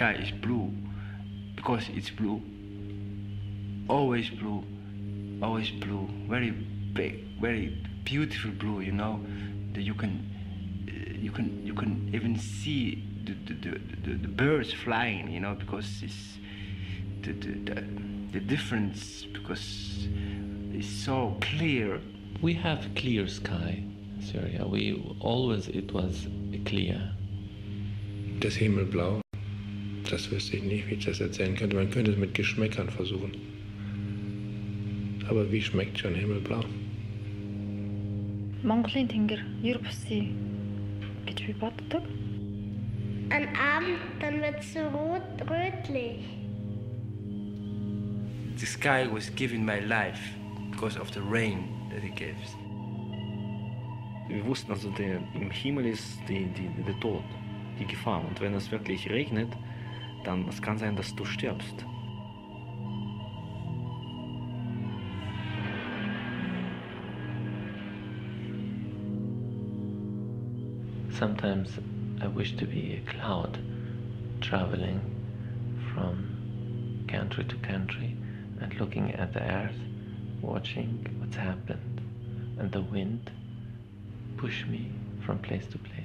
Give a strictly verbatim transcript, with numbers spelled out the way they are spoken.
sky is blue because it's blue. Always blue, always blue. Very big, very beautiful blue. You know, that you can, uh, you can, you can even see the the, the, the, the birds flying. You know, because it's the the, the the difference because it's so clear. We have clear sky in Syria. We always it was clear. Das Himmelblau, das wüsste ich nicht, wie ich das erzählen könnte. Man könnte es mit Geschmäckern versuchen. Aber wie schmeckt schon Himmelblau? Монголын тэнгэр ер бусын гэж би боддог. Am Abend dann wird es so rot, rötlich. The sky was giving my life because of the rain that it gives. Wir wussten also, der, im Himmel ist die, die, der Tod, die Gefahr. Und wenn es wirklich regnet, dann es kann sein, dass du stirbst. Sometimes I wish to be a cloud, traveling from country to country and looking at the earth, watching what's happened, and the wind push me from place to place.